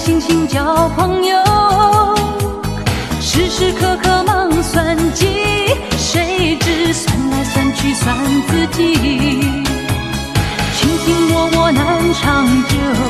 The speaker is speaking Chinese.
心情交朋友，时时刻刻忙算计，谁知算来算去算自己，卿卿我我难长久。